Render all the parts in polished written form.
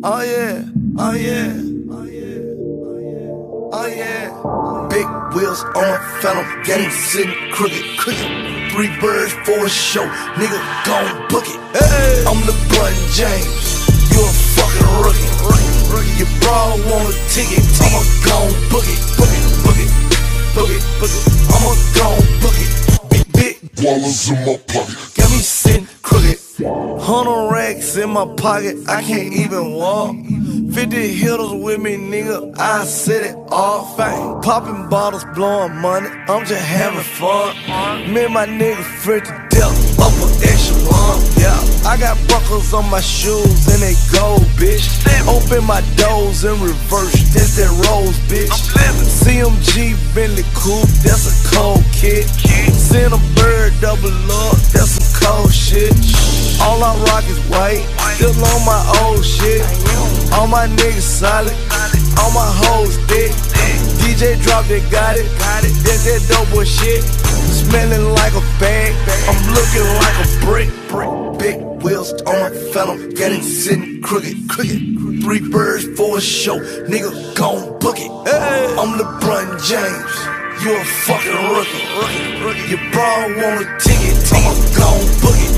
Oh yeah, oh yeah, oh yeah, oh yeah. Big wheels on a phantom, game sitting crooked. 3 birds for a show, nigga gon' book it. Hey. I'm LeBron James, you a fucking rookie. Your bra want a ticket, I'ma gon' book it, book it, book it, book it, book it. I'ma gon' book it. Big dollars in my pocket, got me sitting crooked. 100 racks in my pocket, I can't even walk. 50 hitters with me, nigga, I set it off. Popping bottles, blowing money, I'm just having fun. Me and my nigga fresh to death, up an echelon. Yeah, I got buckles on my shoes and they gold, bitch. Open my doors in reverse, that's that rose, bitch. CMG Bentley coupe, that's a cold kid. Send a bird double up, that's some cold shit. All I rock is white, still on my old shit. All my niggas solid, all my hoes thick. DJ drop it, got it, that's that dope boy shit. Smelling like a bag, I'm looking like a brick. Big wheels on a phantom, got it sitting crooked. 3 birds for a show, nigga gon' book it. I'm LeBron James, you a fucking rookie. Your bra want a ticket, I'ma gon' book it.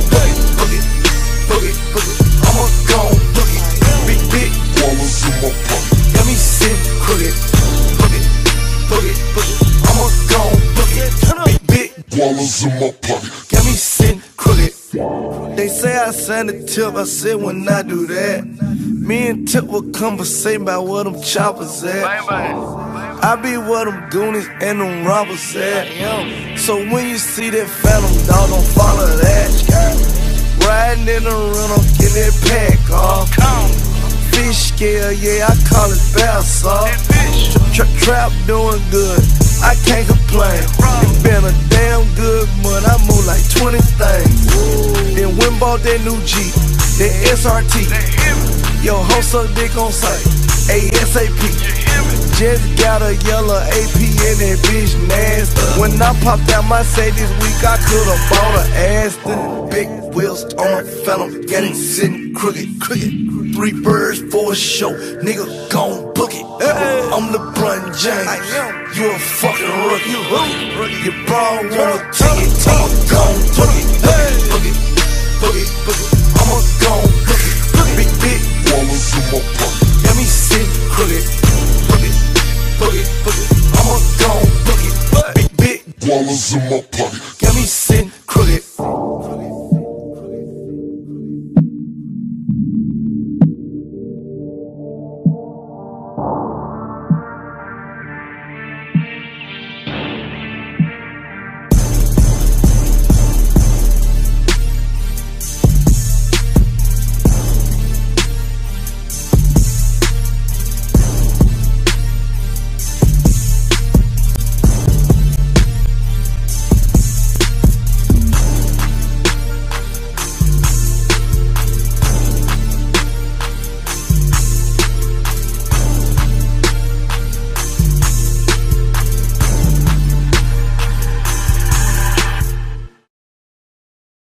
Book it, I'ma gon' book it. Big dollars in my pocket, got me sitting crooked. Book it, I'ma gon' book it. Big dollars in my pocket, got me sitting crooked. They say I signed a tip, I said when I do that, me and Tip will conversate about where them choppers at. I be where them goonies and them robbers at. So when you see that phantom, dog, don't follow that. Riding in the rental, get that pack off. Fish scale, yeah, I call it bass off. Trap doing good, I can't complain. It been a damn good month, I move like 20 things. Then went bought that new Jeep, that SRT. Yo, hoe suck dick on sight, ASAP. Just got a yellow AP and that bitch nasty. When I popped out my say this week, I could've bought a Aston. Big wheels on a phantom, got it sitting crooked. 3 birds for a show, nigga gon' book it. I'm LeBron James, you a fucking rookie. Your bra want a ticket, I'ma gon' book it.